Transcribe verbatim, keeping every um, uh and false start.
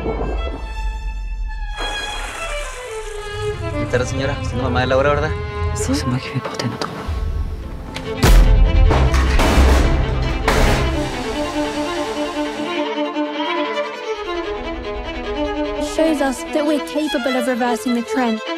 Buenas tardes, señora. Usted es mamá de Laura, ¿verdad? Sí. C'est moi qui vais porter notre enfant. Shows us that we're capable of reversing the trend.